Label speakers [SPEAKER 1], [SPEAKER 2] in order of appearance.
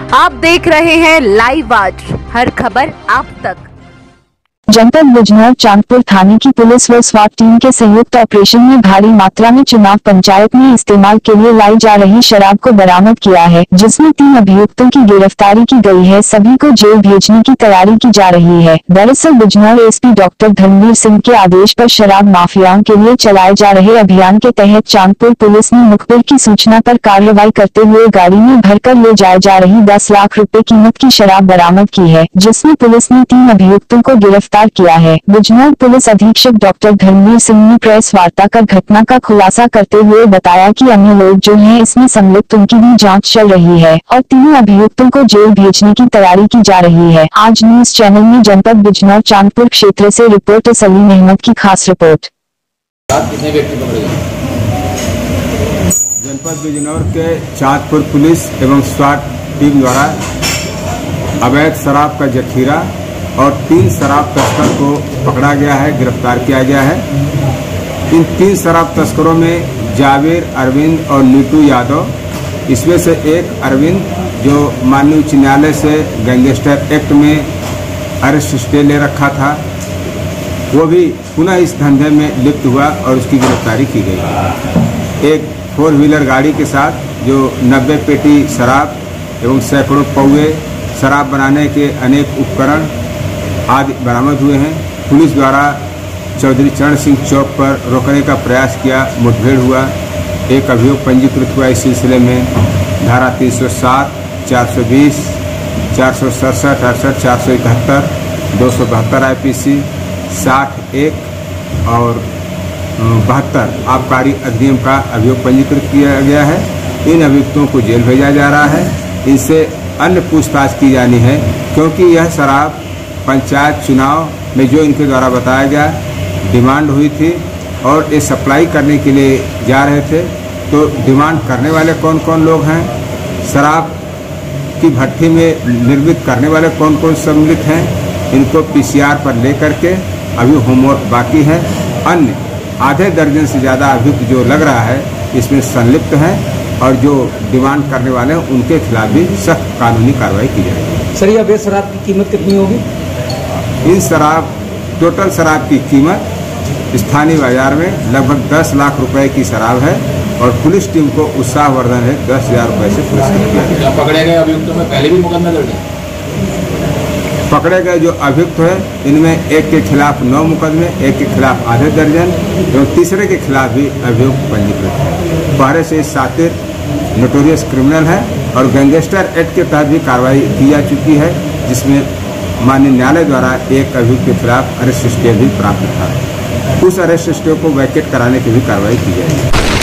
[SPEAKER 1] आप देख रहे हैं लाइव आज, हर खबर आप तक।
[SPEAKER 2] जनपद बिजनौर चांदपुर थाने की पुलिस व स्वाट टीम के संयुक्त ऑपरेशन में भारी मात्रा में चुनाव पंचायत में इस्तेमाल के लिए लाई जा रही शराब को बरामद किया है, जिसमें 3 अभियुक्तों की गिरफ्तारी की गई है। सभी को जेल भेजने की तैयारी की जा रही है। दरअसल बिजनौर एसपी डॉक्टर धर्मवीर सिंह के आदेश पर शराब माफियाओं के लिए चलाए जा रहे अभियान के तहत चांदपुर पुलिस ने मुखबिर की सूचना पर कार्रवाई करते हुए गाड़ी में भरकर ले जाए जा रही 10 लाख रुपए कीमत की शराब बरामद की है, जिसमें पुलिस ने 3 अभियुक्तों को गिरफ्तार किया है। बिजनौर पुलिस अधीक्षक डॉक्टर धर्मवीर सिंह ने प्रेस वार्ता कर घटना का खुलासा करते हुए बताया कि अन्य लोग जो हैं इसमें संलिप्त उनकी भी जांच चल रही है और 3 अभियुक्तों को जेल भेजने की तैयारी की जा रही है। आज न्यूज चैनल में जनपद बिजनौर चांदपुर क्षेत्र से रिपोर्टर सलीम अहमद की खास रिपोर्ट।
[SPEAKER 3] कितने व्यक्ति पकड़े गए?
[SPEAKER 4] जनपद बिजनौर के चांदपुर पुलिस एवं स्वाट टीम द्वारा अवैध शराब का जखीरा और 3 शराब तस्कर को पकड़ा गया है, गिरफ्तार किया गया है। इन 3 शराब तस्करों में जावेर, अरविंद और नीटू यादव, इसमें से एक अरविंद जो माननीय उच्च न्यायालय से गैंगस्टर एक्ट में अरेस्ट स्टे ले रखा था, वो भी पुनः इस धंधे में लिप्त हुआ और उसकी गिरफ्तारी की गई। एक 4 व्हीलर गाड़ी के साथ जो 90 पेटी शराब एवं सैकड़ों पौवे शराब बनाने के अनेक उपकरण आदि बरामद हुए हैं। पुलिस द्वारा चौधरी चरण सिंह चौक पर रोकने का प्रयास किया, मुठभेड़ हुआ। एक अभियोग पंजीकृत हुआ इस सिलसिले में धारा 307, 420, 467, 68, 471, 272 IPC, 60(1) और 72 आबकारी अधिनियम का अभियोग पंजीकृत किया गया है। इन अभियुक्तों को जेल भेजा जा रहा है। इनसे अन्य पूछताछ की जानी है, क्योंकि यह शराब पंचायत चुनाव में जो इनके द्वारा बताया गया डिमांड हुई थी और ये सप्लाई करने के लिए जा रहे थे। तो डिमांड करने वाले कौन कौन लोग हैं, शराब की भट्टी में निर्मित करने वाले कौन कौन सम्मिलित हैं, इनको PCR पर लेकर के अभी होमवर्क बाकी है। अन्य आधे दर्जन से ज़्यादा अभियुक्त जो लग रहा है इसमें संलिप्त हैं और जो डिमांड करने वाले हैं उनके खिलाफ भी सख्त कानूनी कार्रवाई की जाएगी।
[SPEAKER 3] सर, यह अवैध शराब की कीमत कितनी होगी?
[SPEAKER 4] इन टोटल शराब की कीमत स्थानीय बाजार में लगभग 10 लाख रुपए की शराब है और पुलिस टीम को उत्साहवर्धन है 10,000 रुपए से पुरस्कृत किया गया।
[SPEAKER 3] पकड़े गए अभियुक्तों में पहले भी मुकदमा दर्ज है?
[SPEAKER 4] पकड़े गए जो अभियुक्त है इनमें एक के खिलाफ 9 मुकदमे, एक के खिलाफ आधे दर्जन एवं तीसरे के खिलाफ भी अभियुक्त पंजीकृत है। पहले से सातिर नोटोरियस क्रिमिनल है और गैंगस्टर एक्ट के तहत भी कार्रवाई की जा चुकी है, जिसमें माननीय न्यायालय द्वारा एक अभियुक्त के खिलाफ अरेस्ट स्टे भी प्राप्त था। उस अरेस्ट स्टे को वैकेट कराने की भी कार्रवाई की जाएगी।